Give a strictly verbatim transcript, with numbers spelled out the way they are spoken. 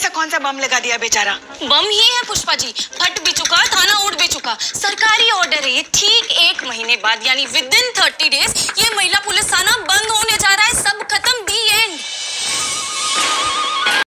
ऐसा कौन सा बम लगा दिया बेचारा? बम ही है पुष्पा जी, फट भी चुका, थाना उड़ भी चुका। सरकारी ऑर्डर है ये, ठीक एक महीने बाद यानी विद इन थर्टी डेज ये महिला पुलिस थाना बंद होने